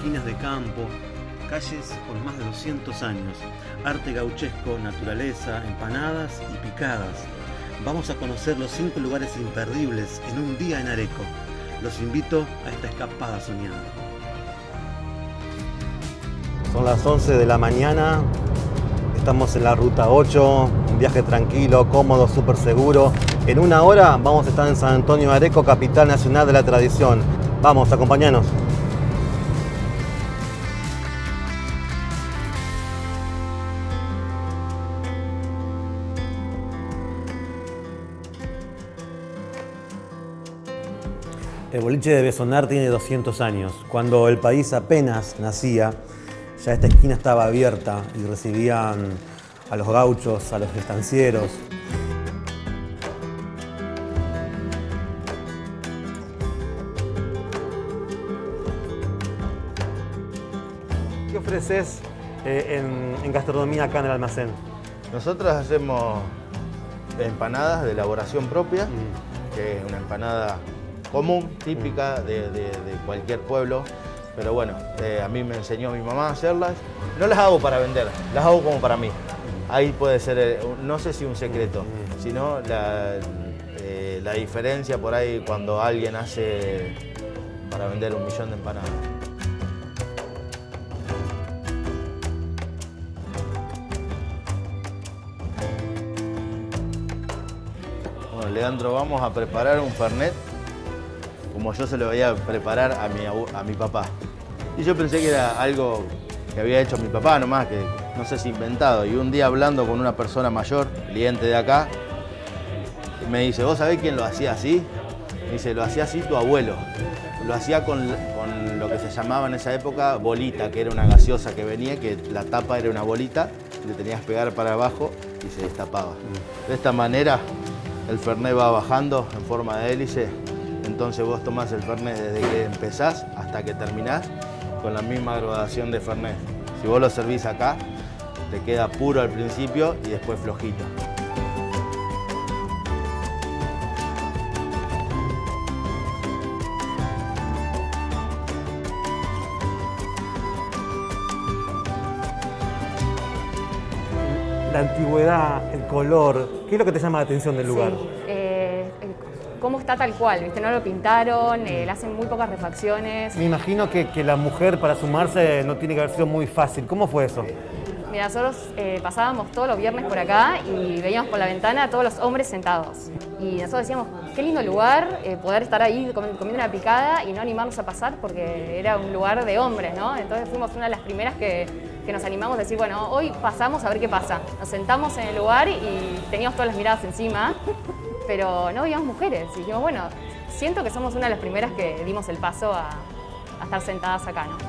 esquinas de campo, calles con más de 200 años, arte gauchesco, naturaleza, empanadas y picadas. Vamos a conocer los 5 lugares imperdibles en un día en Areco. Los invito a esta escapada soñada. Son las 11 de la mañana, estamos en la ruta 8, un viaje tranquilo, cómodo, súper seguro. En una hora vamos a estar en San Antonio de Areco, capital nacional de la tradición. Vamos, acompáñanos. El boliche de Besonar tiene 200 años. Cuando el país apenas nacía, ya esta esquina estaba abierta y recibían a los gauchos, a los estancieros. ¿Qué ofreces en gastronomía acá en el almacén? Nosotros hacemos empanadas de elaboración propia, que es una empanada común, típica de cualquier pueblo, pero bueno, a mí me enseñó mi mamá a hacerlas. No las hago para vender, las hago como para mí. Ahí puede ser, no sé si un secreto, sino la diferencia por ahí cuando alguien hace para vender 1 millón de empanadas. Bueno, Leandro, vamos a preparar un fernet como yo se lo voy a preparar a mi papá. Y yo pensé que era algo que había hecho mi papá nomás, que no sé si inventado. Y un día hablando con una persona mayor, cliente de acá, me dice, ¿vos sabés quién lo hacía así? Me dice, lo hacía así tu abuelo. Lo hacía con lo que se llamaba en esa época bolita, que era una gaseosa que venía, que la tapa era una bolita, le tenías que pegar para abajo y se destapaba. De esta manera el fernet va bajando en forma de hélice. Entonces vos tomás el fernet desde que empezás hasta que terminás con la misma graduación de fernet. Si vos lo servís acá, te queda puro al principio y después flojito. La antigüedad, el color, ¿qué es lo que te llama la atención del lugar? Sí, cómo está tal cual, ¿viste? No lo pintaron, le hacen muy pocas refacciones. Me imagino que la mujer para sumarse no tiene que haber sido muy fácil. ¿Cómo fue eso? Mira, nosotros pasábamos todos los viernes por acá y veíamos por la ventana a todos los hombres sentados. Y nosotros decíamos, qué lindo lugar, poder estar ahí comiendo una picada y no animarnos a pasar porque era un lugar de hombres, ¿no? Entonces fuimos una de las primeras que nos animamos a decir, bueno, hoy pasamos a ver qué pasa. Nos sentamos en el lugar y teníamos todas las miradas encima, pero no veíamos mujeres. Y dijimos, bueno, siento que somos una de las primeras que dimos el paso a estar sentadas acá, ¿no?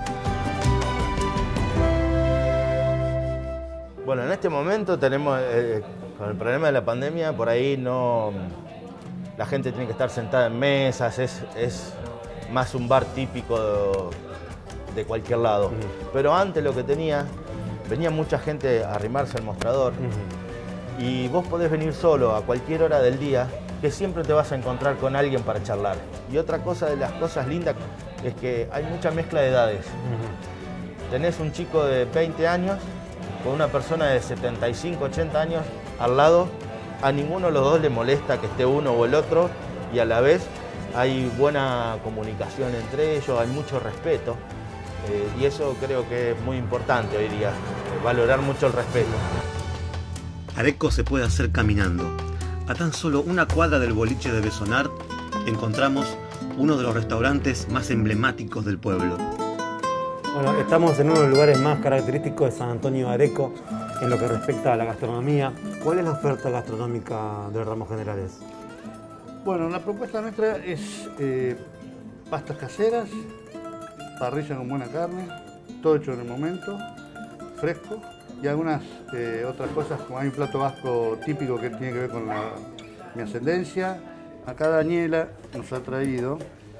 Bueno, en este momento tenemos, con el problema de la pandemia, por ahí no, la gente tiene que estar sentada en mesas, es más un bar típico de cualquier lado. Pero antes lo que venía mucha gente a arrimarse al mostrador. Y vos podés venir solo a cualquier hora del día, que siempre te vas a encontrar con alguien para charlar. Y otra cosa de las cosas lindas es que hay mucha mezcla de edades. Tenés un chico de 20 años con una persona de 75, 80 años al lado. A ninguno de los dos le molesta que esté uno o el otro y a la vez hay buena comunicación entre ellos, hay mucho respeto. Y eso creo que es muy importante hoy día, valorar mucho el respeto. Areco se puede hacer caminando. A tan solo una cuadra del boliche de Besonar encontramos uno de los restaurantes más emblemáticos del pueblo. Bueno, estamos en uno de los lugares más característicos de San Antonio de Areco en lo que respecta a la gastronomía. ¿Cuál es la oferta gastronómica de Ramos Generales? Bueno, la propuesta nuestra es pastas caseras, parrilla con buena carne, todo hecho en el momento, fresco, y algunas otras cosas, como hay un plato vasco típico que tiene que ver con mi ascendencia. Acá Daniela nos ha traído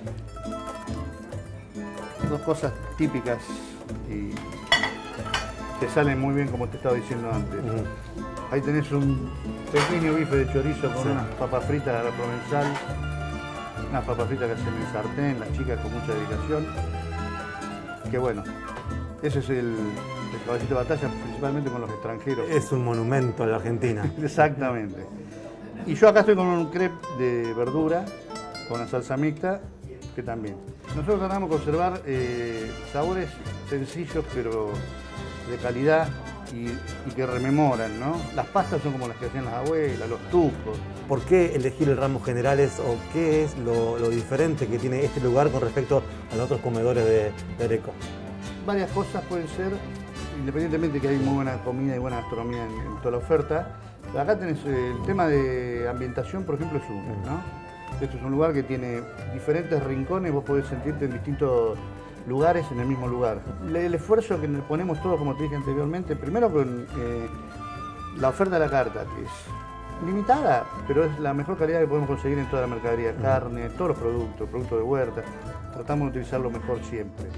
2 cosas típicas y que salen muy bien, como te estaba diciendo antes. Ahí tenés un pequeño bife de chorizo con unas papas fritas a la provenzal, unas papas fritas que hacen en sartén, las chicas con mucha dedicación. que bueno, ese es el caballito de batalla, principalmente con los extranjeros. Es un monumento en la Argentina. Exactamente. Y yo acá estoy con un crepe de verdura, con la salsa mixta, que también. Nosotros tratamos de conservar sabores sencillos, pero de calidad y que rememoran, ¿no? Las pastas son como las que hacían las abuelas, los tucos. ¿Por qué elegir el Ramos Generales o qué es lo diferente que tiene este lugar con respecto a los otros comedores de Areco? Varias cosas pueden ser, independientemente de que hay muy buena comida y buena gastronomía en toda la oferta. Acá tenés el tema de ambientación, por ejemplo, es uno, ¿no? Esto es un lugar que tiene diferentes rincones, vos podés sentirte en distintos lugares en el mismo lugar. El esfuerzo que ponemos todos, como te dije anteriormente, primero con la oferta de la carta, que es limitada, pero es la mejor calidad que podemos conseguir en toda la mercadería, carne, todos los productos de huerta, tratamos de utilizar lo mejor siempre.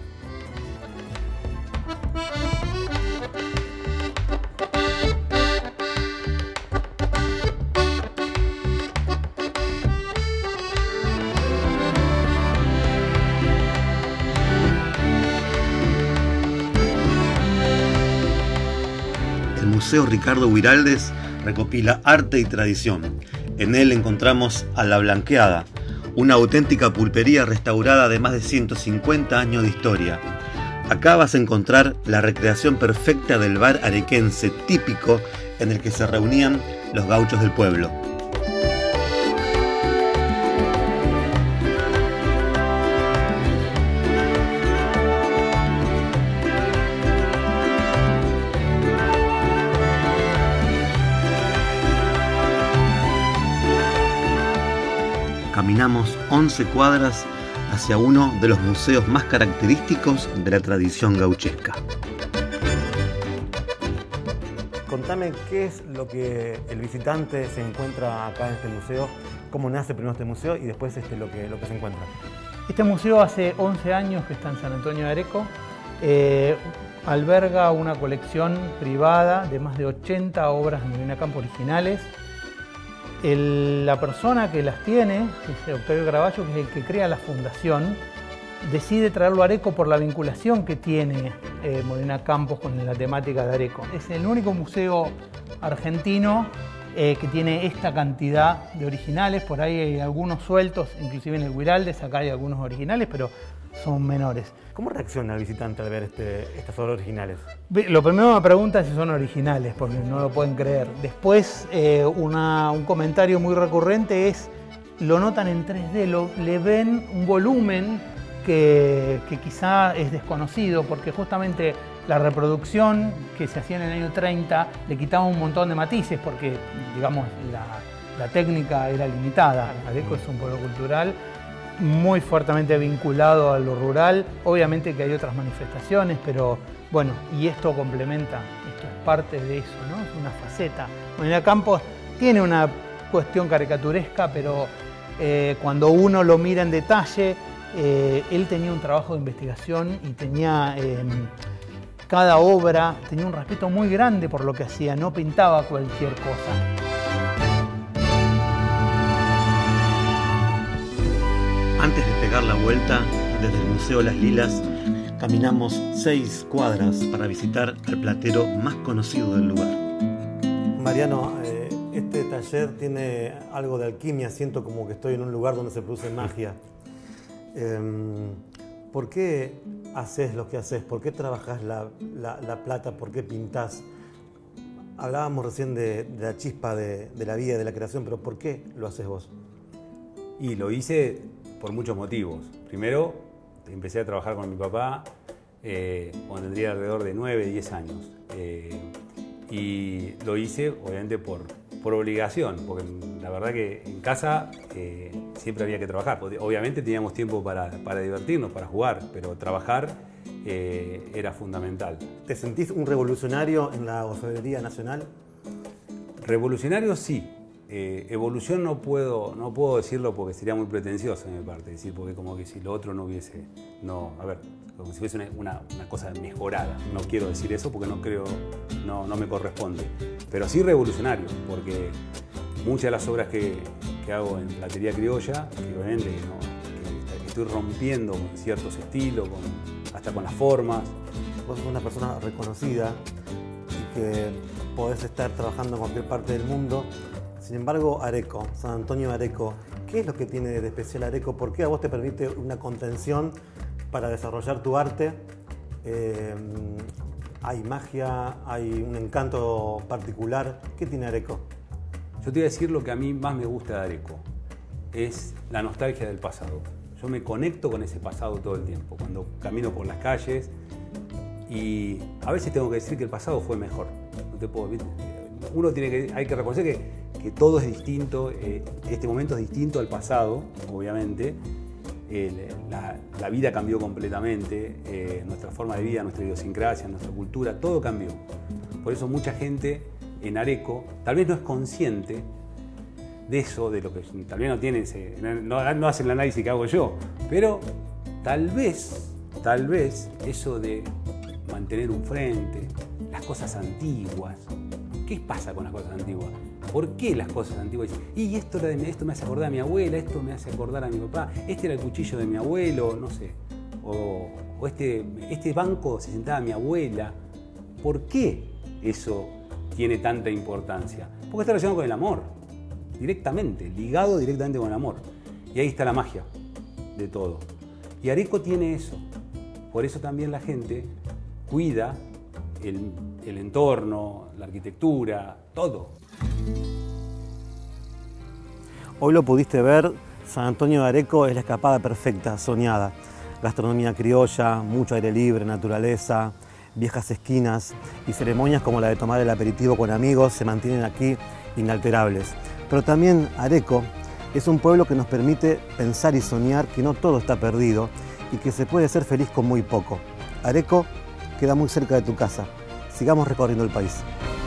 El Museo Ricardo Huiraldes recopila arte y tradición. En él encontramos a La Blanqueada, una auténtica pulpería restaurada de más de 150 años de historia. Acá vas a encontrar la recreación perfecta del bar arequense típico en el que se reunían los gauchos del pueblo. Caminamos 11 cuadras hacia uno de los museos más característicos de la tradición gauchesca. Contame qué es lo que el visitante se encuentra acá en este museo, cómo nace primero este museo y después lo que se encuentra. Este museo hace 11 años que está en San Antonio de Areco. Alberga una colección privada de más de 80 obras de Molina Campo originales. La persona que las tiene, que es Octavio Caraballo, que es el que crea la fundación, decide traerlo a Areco por la vinculación que tiene Molina Campos con la temática de Areco. Es el único museo argentino que tiene esta cantidad de originales. Por ahí hay algunos sueltos, inclusive en el Huiraldes, acá hay algunos originales, pero son menores. ¿Cómo reacciona el visitante al ver estas obras originales? Lo primero me preguntan si son originales, porque no lo pueden creer. Después, un comentario muy recurrente es, lo notan en 3D, le ven un volumen que quizá es desconocido, porque justamente la reproducción que se hacía en el año 30 le quitaba un montón de matices, porque digamos la técnica era limitada. Areco es un pueblo cultural muy fuertemente vinculado a lo rural. Obviamente que hay otras manifestaciones, pero bueno, y esto complementa, esto es parte de eso, ¿no? Es una faceta. Molina Campos tiene una cuestión caricaturesca, pero cuando uno lo mira en detalle, él tenía un trabajo de investigación y tenía cada obra, tenía un respeto muy grande por lo que hacía, no pintaba cualquier cosa. Antes de pegar la vuelta, desde el Museo Las Lilas, caminamos 6 cuadras para visitar al platero más conocido del lugar. Mariano, este taller tiene algo de alquimia, siento como que estoy en un lugar donde se produce magia. ¿Por qué haces lo que haces? ¿Por qué trabajas la plata? ¿Por qué pintás? Hablábamos recién de la chispa de la vida, de la creación, pero ¿por qué lo haces vos? Y lo hice por muchos motivos. Primero, empecé a trabajar con mi papá cuando tendría alrededor de 9, 10 años. Y lo hice, obviamente, por obligación, porque la verdad que en casa siempre había que trabajar. Obviamente teníamos tiempo para divertirnos, para jugar, pero trabajar era fundamental. ¿Te sentís un revolucionario en la orfebrería nacional? Revolucionario sí. Evolución no puedo decirlo porque sería muy pretencioso de mi parte, decir, porque como que si lo otro no hubiese, como si fuese una cosa mejorada. No quiero decir eso porque no me corresponde, pero sí revolucionario, porque muchas de las obras que hago en platería criolla, que obviamente que estoy rompiendo con ciertos estilos, con hasta con las formas. Vos sos una persona reconocida y que podés estar trabajando en cualquier parte del mundo. Sin embargo, Areco, San Antonio de Areco, ¿qué es lo que tiene de especial Areco? ¿Por qué a vos te permite una contención para desarrollar tu arte? Hay magia, hay un encanto particular. ¿Qué tiene Areco? Yo te voy a decir lo que a mí más me gusta de Areco, es la nostalgia del pasado. Yo me conecto con ese pasado todo el tiempo, cuando camino por las calles, y a veces tengo que decir que el pasado fue mejor. No te puedo, hay que reconocer que todo es distinto, este momento es distinto al pasado, obviamente. La vida cambió completamente, nuestra forma de vida, nuestra idiosincrasia, nuestra cultura, todo cambió. Por eso mucha gente en Areco tal vez no es consciente de eso, de lo que tal vez no tiene, no hace el análisis que hago yo, pero tal vez eso de mantener un frente, las cosas antiguas. ¿Qué pasa con las cosas antiguas? ¿Por qué las cosas antiguas? Y esto me hace acordar a mi abuela, esto me hace acordar a mi papá, este era el cuchillo de mi abuelo, no sé. O este banco se sentaba mi abuela. ¿Por qué eso tiene tanta importancia? Porque está relacionado con el amor, directamente, ligado directamente con el amor. Y ahí está la magia de todo. Y Areco tiene eso. Por eso también la gente cuida el entorno, la arquitectura, todo. Hoy lo pudiste ver, San Antonio de Areco es la escapada perfecta, soñada. Gastronomía criolla, mucho aire libre, naturaleza, viejas esquinas y ceremonias como la de tomar el aperitivo con amigos se mantienen aquí inalterables. Pero también Areco es un pueblo que nos permite pensar y soñar que no todo está perdido y que se puede ser feliz con muy poco. Areco queda muy cerca de tu casa. Sigamos recorriendo el país.